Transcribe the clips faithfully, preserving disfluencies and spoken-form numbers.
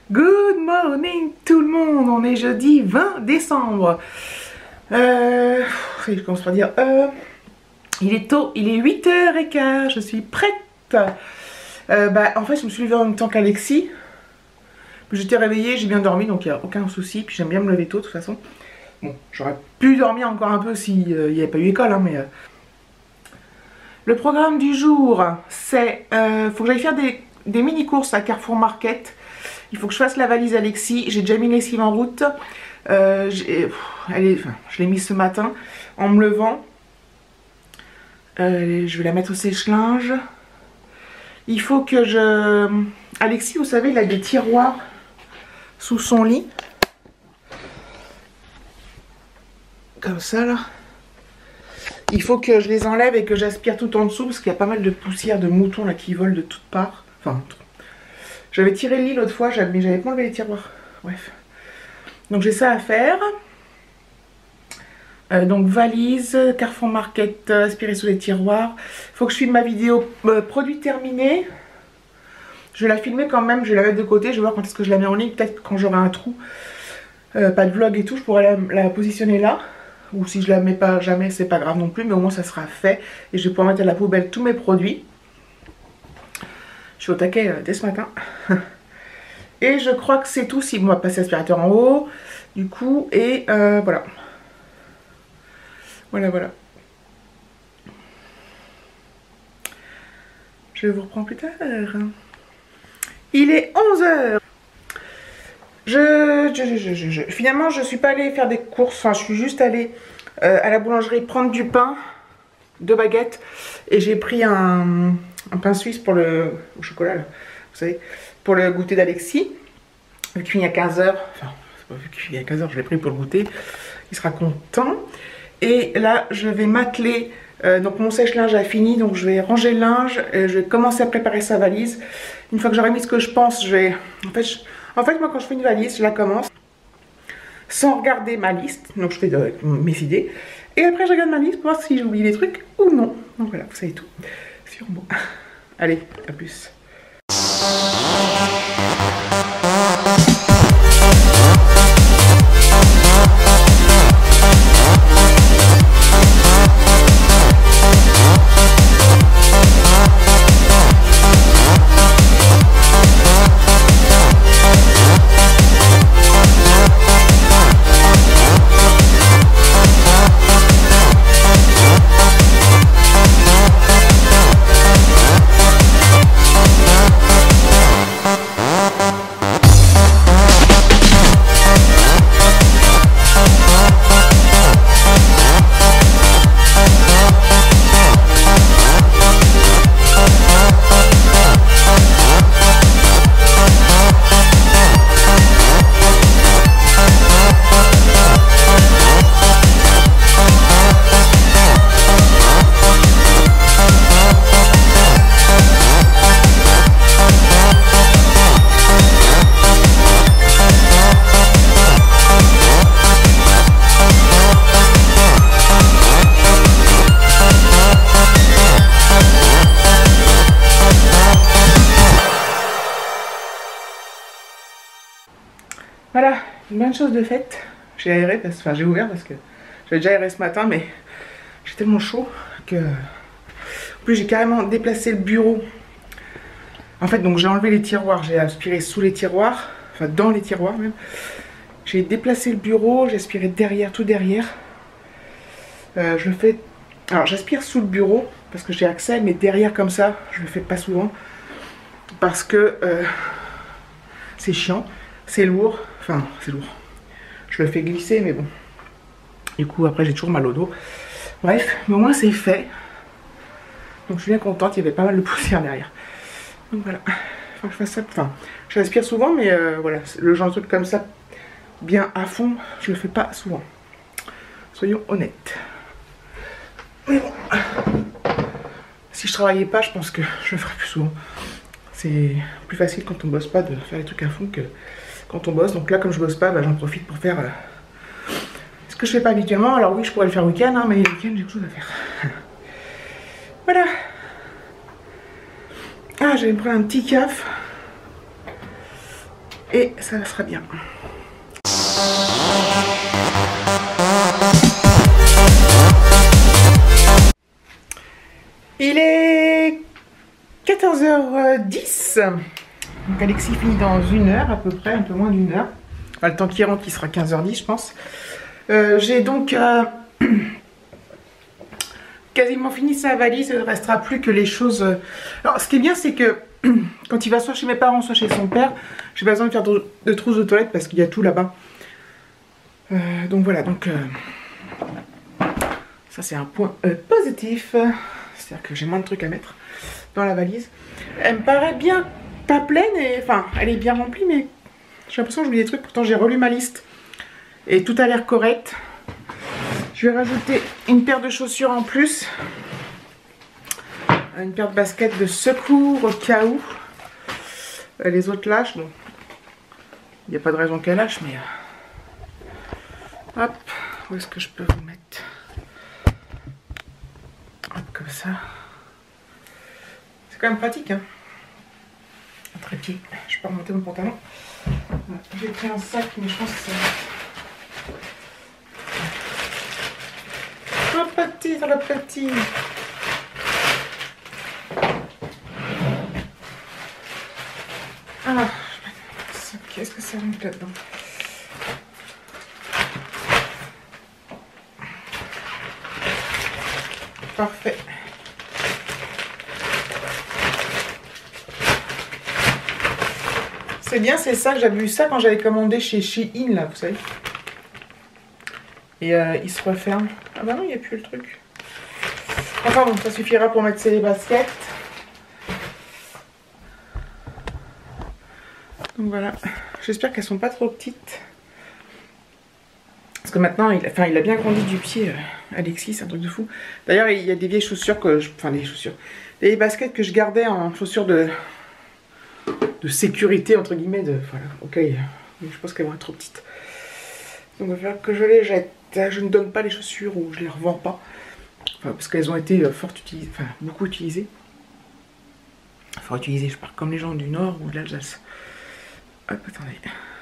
Good morning tout le monde, on est jeudi vingt décembre. Euh, je commence par dire, euh, il est tôt, il est huit heures quinze, je suis prête. Euh, bah, en fait, je me suis levée en même temps qu'Alexis. J'étais réveillée, j'ai bien dormi, donc il n'y a aucun souci. Puis j'aime bien me lever tôt de toute façon. Bon, j'aurais pu dormir encore un peu s'il n'y avait pas eu école, hein, mais... Euh... Le programme du jour, c'est... Euh, faut que j'aille faire des, des mini-courses à Carrefour Market. Il faut que je fasse la valise Alexis. J'ai déjà mis les lessive en route. Euh, elle est, enfin, je l'ai mis ce matin en me levant. Euh, je vais la mettre au sèche-linge. Il faut que je... Alexis, vous savez, il a des tiroirs sous son lit. Comme ça, là. Il faut que je les enlève et que j'aspire tout en dessous parce qu'il y a pas mal de poussière de moutons là qui volent de toutes parts. Enfin, j'avais tiré le lit l'autre fois, mais j'avais pas enlevé les tiroirs. Bref. Donc j'ai ça à faire. Euh, donc valise, Carrefour Market, euh, aspirer sous les tiroirs. Il faut que je filme ma vidéo euh, produit terminé. Je vais la filmer quand même, je vais la mettre de côté. Je vais voir quand est-ce que je la mets en ligne. Peut-être quand j'aurai un trou. Euh, pas de vlog et tout, je pourrais la, la positionner là. Ou si je la mets pas jamais, c'est pas grave non plus. Mais au moins ça sera fait. Et je vais pouvoir mettre à la poubelle tous mes produits. Je suis au taquet euh, dès ce matin. Et je crois que c'est tout. Si on va passer l'aspirateur en haut. Du coup, et euh, voilà. Voilà, voilà. Je vous reprends plus tard. Il est onze heures. Je, je, je, je, je, finalement, je suis pas allée faire des courses. Enfin, je suis juste allée euh, à la boulangerie prendre du pain, deux baguettes. Et j'ai pris un, un pain suisse pour le au chocolat, là, vous savez, pour le goûter d'Alexis. Vu qu'il y a quinze heures. Enfin, c'est pas vu qu'il y a quinze heures, je l'ai pris pour le goûter. Il sera content. Et là, je vais m'atteler. Euh, donc, mon sèche-linge a fini. Donc, je vais ranger le linge. Et je vais commencer à préparer sa valise. Une fois que j'aurai mis ce que je pense, je vais. En fait, je... en fait, moi, quand je fais une valise, je la commence sans regarder ma liste. Donc, je fais de... mes idées. Et après, je regarde ma liste pour voir si j'oublie des trucs ou non. Donc, voilà, vous savez tout sur moi. Allez, à plus. Voilà, une bonne chose de faite. J'ai aéré, parce, enfin j'ai ouvert parce que j'avais déjà aéré ce matin, mais j'ai tellement chaud que... En plus j'ai carrément déplacé le bureau. En fait, donc j'ai enlevé les tiroirs, j'ai aspiré sous les tiroirs, enfin dans les tiroirs même. J'ai déplacé le bureau, j'ai aspiré derrière, tout derrière. Euh, je le fais... Alors j'aspire sous le bureau parce que j'ai accès, mais derrière comme ça, je le fais pas souvent. Parce que euh, c'est chiant. C'est lourd, enfin c'est lourd. Je le fais glisser, mais bon. Du coup, après, j'ai toujours mal au dos. Bref, mais au moins c'est fait. Donc je suis bien contente, il y avait pas mal de poussière derrière. Donc voilà, faut que je fasse ça. Enfin, je l'aspire souvent, mais euh, voilà, le genre de truc comme ça, bien à fond, je le fais pas souvent. Soyons honnêtes. Mais bon, si je travaillais pas, je pense que je le ferais plus souvent. C'est plus facile quand on bosse pas de faire les trucs à fond que quand on bosse. Donc là, comme je bosse pas, bah, j'en profite pour faire euh, ce que je fais pas habituellement. Alors oui, je pourrais le faire le week-end, hein, mais le week-end, j'ai quelque chose à faire. Voilà. Ah, je vais me prendre un petit caf. et ça sera bien. Il est quatorze heures dix. Donc Alexis finit dans une heure à peu près, un peu moins d'une heure. Enfin, le temps qu'il rentre, il sera quinze heures dix, je pense. Euh, J'ai donc euh, quasiment fini sa valise. Il ne restera plus que les choses. Alors, ce qui est bien, c'est que quand il va soit chez mes parents, soit chez son père, j'ai pas besoin de faire de, de trousse de toilette parce qu'il y a tout là-bas. Euh, donc voilà, donc euh, ça c'est un point euh, positif. C'est-à-dire que j'ai moins de trucs à mettre dans la valise. Elle me paraît bien pas pleine, et enfin elle est bien remplie, mais j'ai l'impression que j'oublie des trucs. Pourtant j'ai relu ma liste et tout a l'air correct. Je vais rajouter une paire de chaussures en plus, une paire de baskets de secours au cas où les autres lâchent. Bon, il n'y a pas de raison qu'elles lâchent, mais hop, où est-ce que je peux vous mettre? Hop, comme ça. C'est quand même pratique, hein. Un trépied. Je peux remonter mon pantalon. J'ai pris un sac, mais je pense que c'est un petit dans la platine. Ah, qu'est-ce que ça rentre là-dedans? Parfait. C'est bien, c'est ça que j'avais vu ça quand j'avais commandé chez Shein, là, vous savez. Et euh, il se referme. Ah bah non, il n'y a plus le truc. Enfin bon, ça suffira pour mettre ces baskets. Donc voilà. J'espère qu'elles sont pas trop petites. Parce que maintenant, il a, enfin, il a bien grandi du pied, euh, Alexis, c'est un truc de fou. D'ailleurs, il y a des vieilles chaussures que je... Enfin, des chaussures. Des baskets que je gardais en chaussures de... de sécurité, entre guillemets. De... Voilà, ok. Mais je pense qu'elles vont être trop petites. Donc, il va falloir que je les jette. Je ne donne pas les chaussures ou je les revends pas. Enfin, parce qu'elles ont été euh, fort utilisées. Enfin, beaucoup utilisées. Fort utilisées, je parle comme les gens du Nord ou de l'Alsace. Hop, attendez.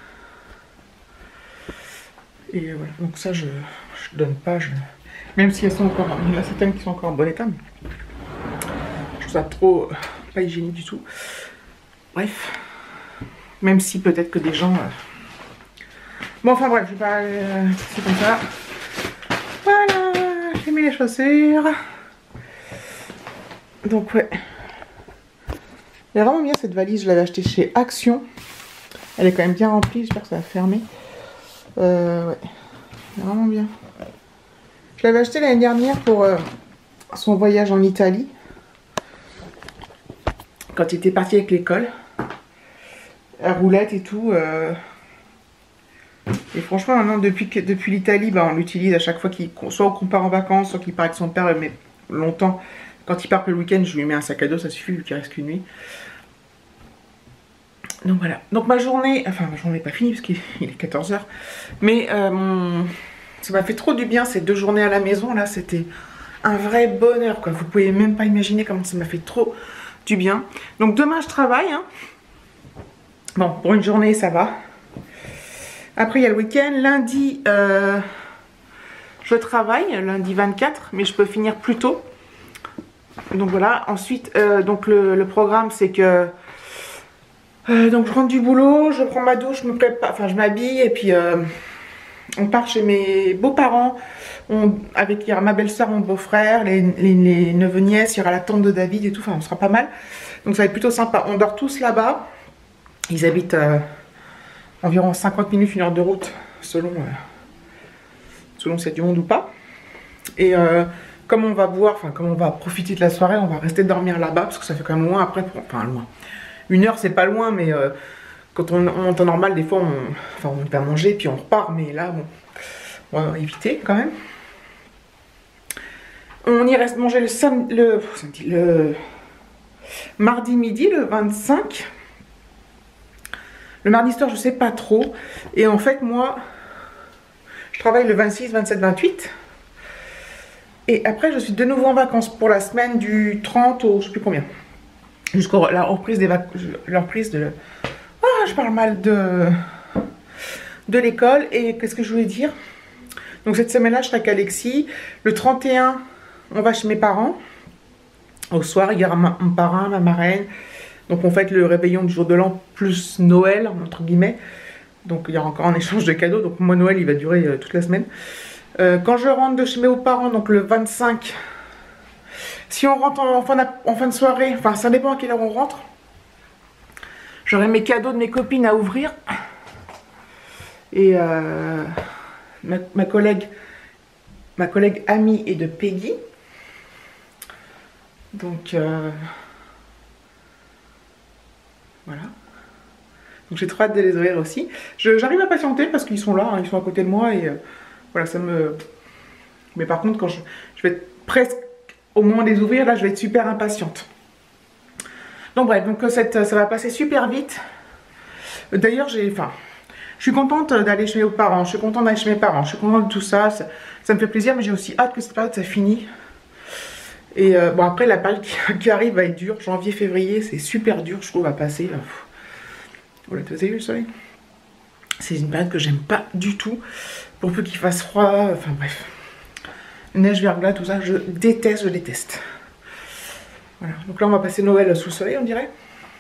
Et voilà, donc ça je, je donne pas, je... même si elles sont encore, il y en a certaines qui sont encore en bon état, mais je trouve ça trop euh, pas hygiénique du tout. Bref, même si peut-être que des gens, euh... bon enfin bref, je vais pas, euh, c'est comme ça. Voilà, j'ai mis les chaussures. Donc ouais, elle est vraiment bien cette valise, je l'avais achetée chez Action. Elle est quand même bien remplie, j'espère que ça va fermer. Euh, ouais, vraiment bien. Je l'avais acheté l'année dernière pour euh, son voyage en Italie. Quand il était parti avec l'école. La roulette et tout. Euh... Et franchement, maintenant, depuis, depuis l'Italie, bah, on l'utilise à chaque fois qu'il... Soit qu'on part en vacances, soit qu'il part avec son père, mais longtemps. Quand il part le week-end, je lui mets un sac à dos, ça suffit, vu qu'il reste qu'une nuit. Donc voilà, donc ma journée, enfin ma journée n'est pas finie parce qu'il est quatorze heures, mais euh, mon... ça m'a fait trop du bien ces deux journées à la maison là, c'était un vrai bonheur quoi, vous pouvez même pas imaginer comment ça m'a fait trop du bien. Donc demain je travaille, hein. Bon pour une journée ça va, après il y a le week-end, lundi euh, je travaille, lundi vingt-quatre, mais je peux finir plus tôt, donc voilà, ensuite euh, donc le, le programme c'est que Euh, donc je rentre du boulot, je prends ma douche, je me prépare, enfin je m'habille et puis euh, on part chez mes beaux-parents, avec il y aura ma belle-sœur, mon beau-frère, les, les, les neveux-nièces, il y aura la tante de David et tout, enfin on sera pas mal. Donc ça va être plutôt sympa, on dort tous là-bas, ils habitent euh, environ cinquante minutes, une heure de route, selon, euh, selon s'il y a du monde ou pas. Et euh, comme on va boire, enfin comme on va profiter de la soirée, on va rester dormir là-bas, parce que ça fait quand même loin après, pour, enfin loin. Une heure c'est pas loin, mais euh, quand on, on est en normal, des fois on, enfin, on va manger puis on repart, mais là bon, on va éviter quand même. On y reste manger le samedi, le, le mardi midi, le vingt-cinq. Le mardi soir je sais pas trop, et en fait moi je travaille le vingt-six, vingt-sept, vingt-huit. Et après je suis de nouveau en vacances pour la semaine du trente au je sais plus combien. Jusqu'à la reprise des vacances, la reprise de... Ah, je parle mal de, de l'école. Et qu'est-ce que je voulais dire? Donc cette semaine-là, je serai avec Alexis. Le trente et un, on va chez mes parents. Au soir, il y aura ma, mon parrain, ma marraine. Donc on fête le réveillon du jour de l'an plus Noël, entre guillemets. Donc il y aura encore un échange de cadeaux. Donc moi, Noël, il va durer euh, toute la semaine. Euh, quand je rentre de chez mes parents, donc le vingt-cinq, si on rentre en, en, fin, de, en fin de soirée, enfin ça dépend à quelle heure on rentre, j'aurai mes cadeaux de mes copines à ouvrir. Et euh, ma, ma collègue, ma collègue amie est de Peggy. Donc euh, voilà. Donc j'ai trop hâte de les ouvrir aussi. J'arrive à patienter parce qu'ils sont là, hein, ils sont à côté de moi et euh, voilà, ça me... Mais par contre, quand je, je vais être presque au moment de les ouvrir, là je vais être super impatiente. Donc bref, donc cette, ça va passer super vite. D'ailleurs, j'ai... Enfin, je suis contente d'aller chez mes parents, je suis contente d'aller chez mes parents, je suis contente de tout ça, ça, ça me fait plaisir, mais j'ai aussi hâte que cette période ça finisse. Et euh, bon, après, la période qui, qui arrive va être dure. Janvier, février, c'est super dur, je trouve, à passer. Voilà, vous avez vu le soleil? C'est une période que j'aime pas du tout. Pour peu qu'il fasse froid, enfin bref. Neige, verglas, tout ça, je déteste, je déteste. Voilà, donc là, on va passer Noël sous le soleil, on dirait.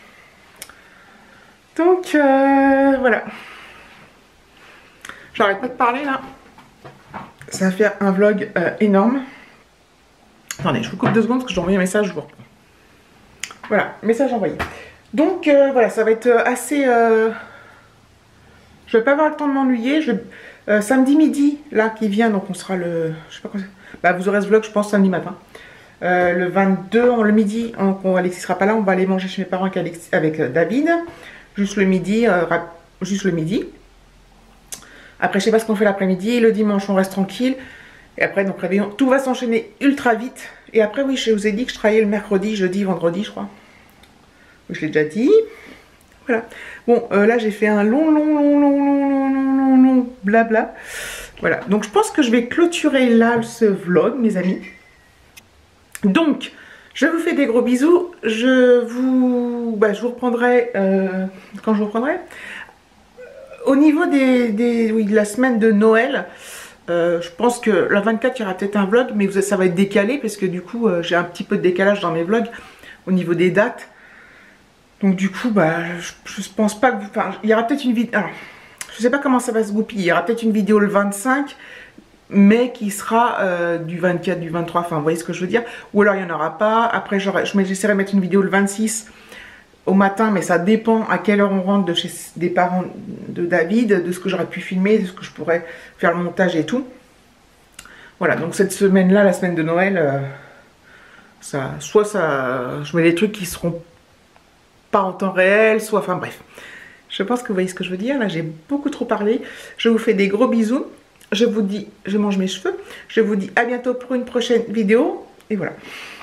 Donc, euh, voilà. J'arrête pas de parler, là. Ça va faire un vlog euh, énorme. Attendez, je vous coupe deux secondes parce que je dois envoyer un message, je vous reprends. Voilà, message envoyé. Donc euh, voilà, ça va être assez... Euh... Je vais pas avoir le temps de m'ennuyer. Je... Euh, samedi midi, là, qui vient, donc on sera le... Je sais pas quoi. Bah, vous aurez ce vlog, je pense, samedi matin. Euh, le vingt-deux, on, le midi, on, on, Alexis sera pas là, on va aller manger chez mes parents avec, Alexis, avec euh, David. Juste le midi, euh, juste le midi. Après, je sais pas ce qu'on fait l'après-midi. Le dimanche, on reste tranquille. Et après, donc réveillon, tout va s'enchaîner ultra vite. Et après, oui, je vous ai dit que je travaillais le mercredi, jeudi, vendredi, je crois. Je l'ai déjà dit. Voilà. Bon, euh, là, j'ai fait un long, long, long, long, long, long, long, long, long, blabla. Voilà. Donc, je pense que je vais clôturer là ce vlog, mes amis. Donc, je vous fais des gros bisous. Je vous, bah, je vous reprendrai euh, quand je vous reprendrai. Au niveau des, des, oui, de la semaine de Noël. Euh, je pense que la vingt-quatre, il y aura peut-être un vlog, mais vous, ça va être décalé parce que du coup, euh, j'ai un petit peu de décalage dans mes vlogs au niveau des dates. Donc du coup, bah, je, je pense pas que... Enfin, il y aura peut-être une vidéo... Alors, je sais pas comment ça va se goupiller. Il y aura peut-être une vidéo le vingt-cinq, mais qui sera euh, du vingt-quatre, du vingt-trois, enfin, vous voyez ce que je veux dire. Ou alors, il n'y en aura pas. Après, j'essaierai de mettre une vidéo le vingt-six au matin, mais ça dépend à quelle heure on rentre de chez des parents de David, de ce que j'aurais pu filmer, de ce que je pourrais faire le montage et tout. Voilà, donc cette semaine-là, la semaine de Noël, euh, ça, soit ça, je mets des trucs qui seront pas en temps réel, soit, enfin bref. Je pense que vous voyez ce que je veux dire. Là, j'ai beaucoup trop parlé. Je vous fais des gros bisous. Je vous dis, je mange mes cheveux. Je vous dis à bientôt pour une prochaine vidéo. Et voilà.